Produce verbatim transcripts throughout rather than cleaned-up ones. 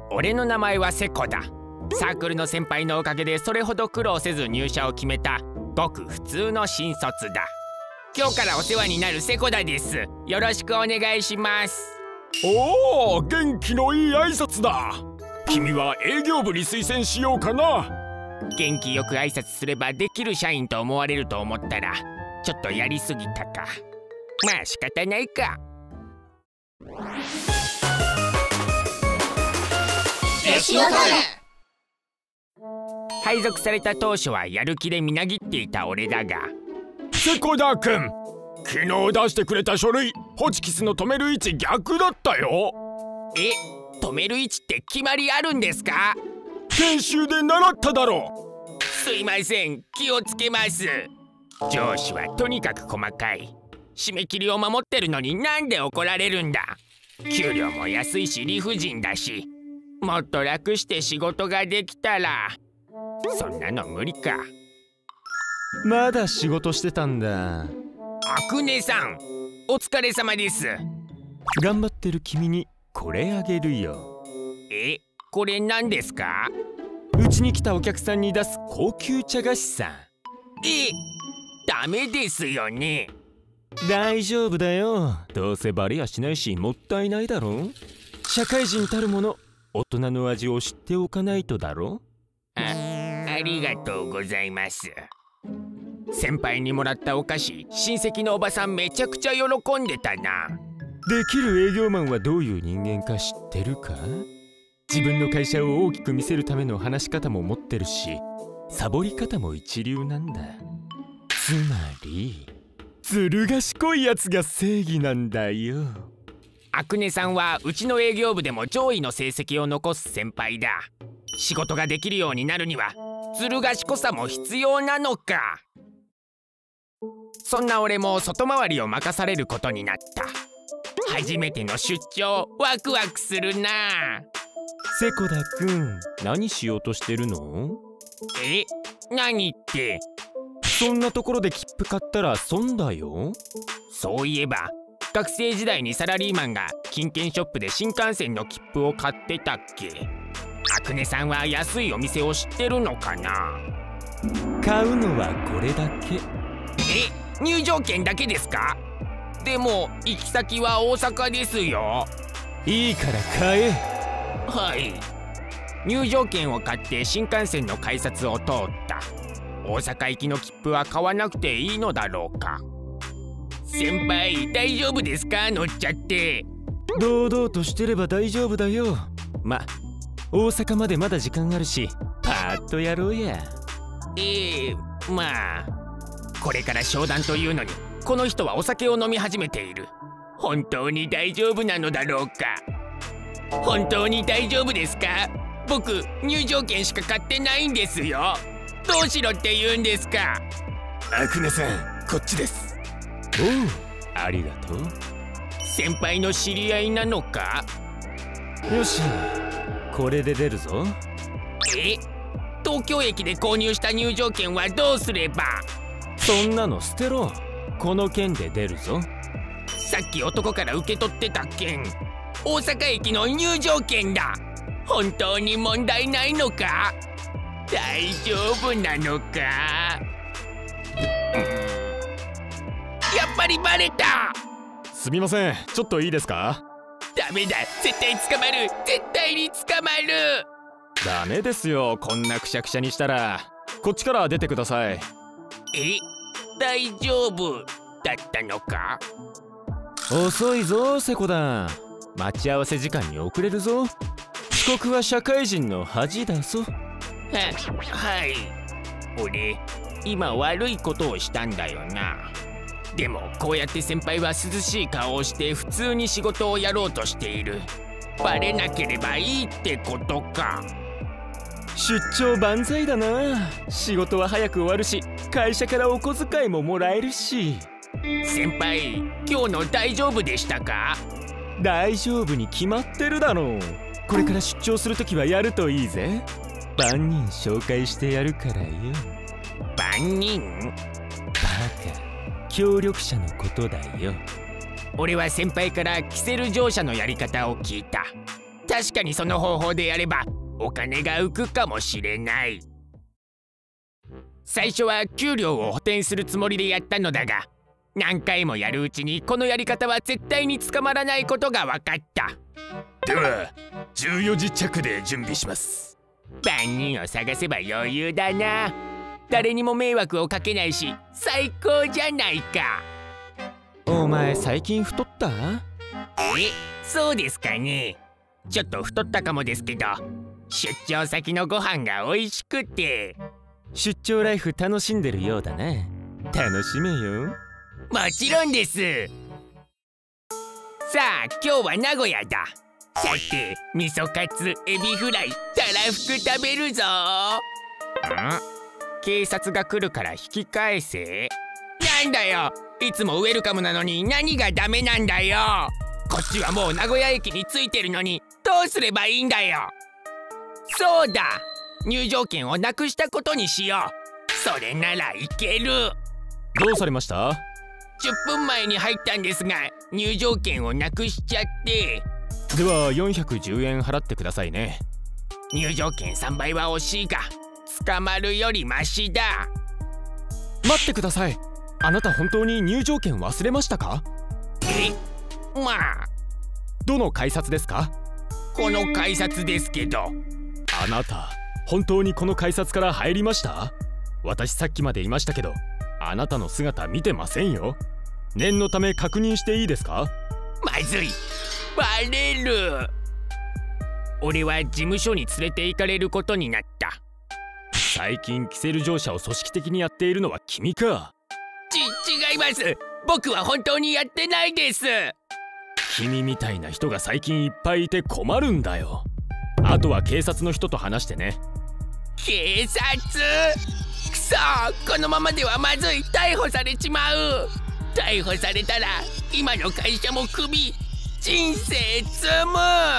俺の名前はセコだ。サークルの先輩のおかげでそれほど苦労せず入社を決めたごく普通の新卒だ。今日からお世話になるセコダです。よろしくお願いします。 おお、元気のいい挨拶だ。君は営業部に推薦しようかな。 元気よく挨拶すればできる社員と思われると思ったらちょっとやりすぎたか。まあ仕方ないか。 飯を取る。 配属された当初はやる気でみなぎっていた俺だが、 セコダ君、昨日出してくれた書類、ホチキスの止める位置逆だったよ。 え、止める位置って決まりあるんですか？ 研修で習っただろう。すいません、気をつけます。上司はとにかく細かい。締め切りを守ってるのになんで怒られるんだ。給料も安いし理不尽だし、もっと楽して仕事ができたら。そんなの無理か。 まだ仕事してたんだ。 アクネさん、お疲れ様です。 頑張ってる君にこれあげるよ。 え、これ何ですか？ うちに来たお客さんに出す高級茶菓子さ。 え、ダメですよね。 大丈夫だよ。どうせバレやしないしもったいないだろ。社会人たるもの、大人の味を知っておかないとだろ。 あ、ありがとうございます。先輩にもらったお菓子、親戚のおばさんめちゃくちゃ喜んでたな。 できる営業マンはどういう人間か知ってるか？自分の会社を大きく見せるための話し方も持ってるし、サボり方も一流なんだ。つまりずる賢いやつが正義なんだよ。 アクネさんはうちの営業部でも上位の成績を残す先輩だ。仕事ができるようになるにはずる賢さも必要なのか。そんな俺も外回りを任されることになった。初めての出張、ワクワクするな。 セコダくん、何しようとしてるの？ え、何って。 そんなところで切符買ったら損だよ。 そういえば学生時代にサラリーマンが金券ショップで新幹線の切符を買ってたっけ。アクネさんは安いお店を知ってるのかな。 買うのはこれだけ。 え、入場券だけですか？でも行き先は大阪ですよ。 いいから買え。 はい。入場券を買って新幹線の改札を通った。大阪行きの切符は買わなくていいのだろうか。先輩、大丈夫ですか？乗っちゃって。 堂々としてれば大丈夫だよ。ま、大阪までまだ時間あるし、パーッとやろうや。 ええ、まあこれから商談というのにこの人はお酒を飲み始めている。本当に大丈夫なのだろうか。本当に大丈夫ですか？僕入場券しか買ってないんですよ。どうしろって言うんですか？ アクネさん、こっちです。 おう、ありがとう。 先輩の知り合いなのか？ よし、これで出るぞ。 え、東京駅で購入した入場券はどうすれば？ そんなの捨てろ。この券で出るぞ。 さっき男から受け取ってた券、大阪駅の入場券だ。本当に問題ないのか？大丈夫なのか？うん、やっぱりバレた。 すみません、ちょっといいですか？ ダメだ、絶対捕まる。絶対に捕まる。 ダメですよ、こんなくしゃくしゃにしたら。こっちから出てください。 え、大丈夫だったのか？ 遅いぞセコダ。待ち合わせ時間に遅れるぞ。遅刻は社会人の恥だぞ。 は、はい。俺今悪いことをしたんだよな。でもこうやって先輩は涼しい顔をして普通に仕事をやろうとしている。バレなければいいってことか。 出張万歳だな。仕事は早く終わるし、会社からお小遣いももらえるし。 先輩、今日の大丈夫でしたか？ 大丈夫に決まってるだろう。これから出張するときはやるといいぜ。万人紹介してやるからよ。 万人？ バカ、協力者のことだよ。 俺は先輩からキセル乗車のやり方を聞いた。 確かにその方法でやればお金が浮くかもしれない。最初は給料を補填するつもりでやったのだが、何回もやるうちにこのやり方は絶対に捕まらないことが分かった。 ではじゅうよじ着で準備します。 番人を探せば余裕だな。誰にも迷惑をかけないし最高じゃないか。 お前最近太った？ え、そうですかね。ちょっと太ったかもですけど、出張先のご飯が美味しくて。 出張ライフ楽しんでるようだな。楽しめよ。 もちろんです。さあ今日は名古屋だ。さて味噌カツ、エビフライ、たらふく食べるぞ。ん？警察が来るから引き返せ。なんだよ、いつもウェルカムなのに何がダメなんだよ。こっちはもう名古屋駅に着いてるのにどうすればいいんだよ。そうだ、入場券をなくしたことにしよう。それならいける。 どうされました？ じゅっぷんまえに入ったんですが入場券をなくしちゃって。 ではよんひゃくじゅうえん払ってくださいね。 入場券さんばいは惜しいが捕まるよりマシだ。 待ってください。あなた本当に入場券忘れましたか？ え、まあどの改札ですか？ この改札ですけど。 あなた本当にこの改札から入りました？私さっきまでいましたけどあなたの姿見てませんよ。念のため確認していいですか？ まずい、バレる。俺は事務所に連れて行かれることになった。 最近キセル乗車を組織的にやっているのは君か？ ち、違います。僕は本当にやってないです。 君みたいな人が最近いっぱいいて困るんだよ。あとは警察の人と話してね。 警察？くそ、このままではまずい。逮捕されちまう。逮捕されたら今の会社もクビ、人生積む。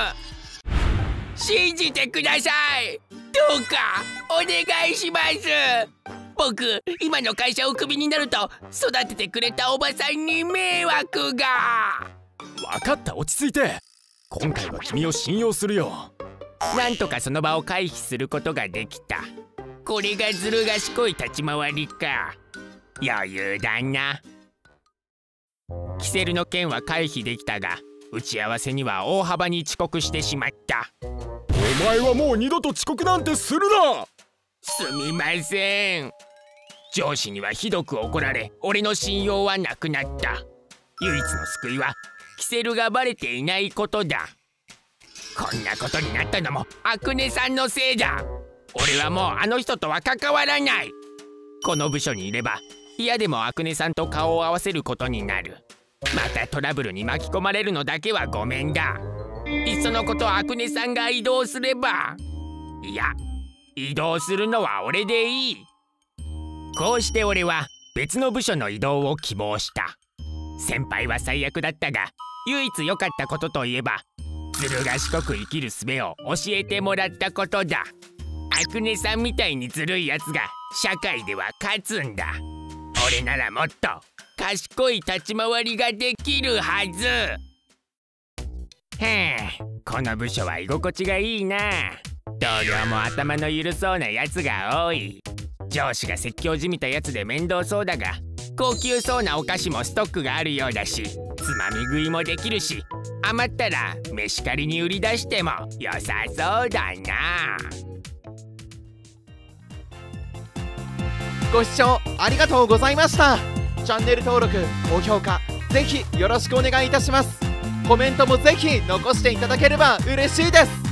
信じてください。どうかお願いします。僕今の会社をクビになると育ててくれたおばさんに迷惑が。 分かった、落ち着いて。今回は君を信用するよ。 なんとかその場を回避することができた。これがずる賢い立ち回りか。余裕だな。キセルの件は回避できたが打ち合わせには大幅に遅刻してしまった。 お前はもう二度と遅刻なんてするな。 すみません。上司にはひどく怒られ俺の信用はなくなった。唯一の救いはキセルがバレていないことだ。こんなことになったのもアクネさんのせいだ。俺はもうあの人とは関わらない。この部署にいれば嫌でもアクネさんと顔を合わせることになる。またトラブルに巻き込まれるのだけはごめんだ。いっそのことアクネさんが移動すれば。いや、移動するのは俺でいい。こうして俺は別の部署の移動を希望した。先輩は最悪だったが唯一良かったことといえばずる賢く生きる術を教えてもらったことだ。アクネさんみたいにずるいやつが社会では勝つんだ。俺ならもっと賢い立ち回りができるはず。へえ、この部署は居心地がいいな。同僚も頭の緩そうなやつが多い。上司が説教じみたやつで面倒そうだが高級そうなお菓子もストックがあるようだしつまみ食いもできるし余ったら飯借りに売り出しても良さそうだな。 ご視聴ありがとうございました。チャンネル登録、高評価ぜひよろしくお願いいたします。コメントもぜひ残していただければ嬉しいです。